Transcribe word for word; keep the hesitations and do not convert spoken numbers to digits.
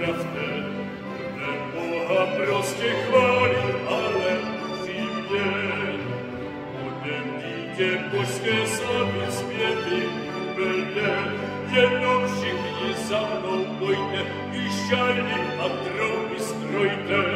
pravte, Boha prostě chválí, ale upřímně. Budem dítě božské slavy zpěvy úplně, jenom všichni za mnou pojďte, i šaly a trouby strojte.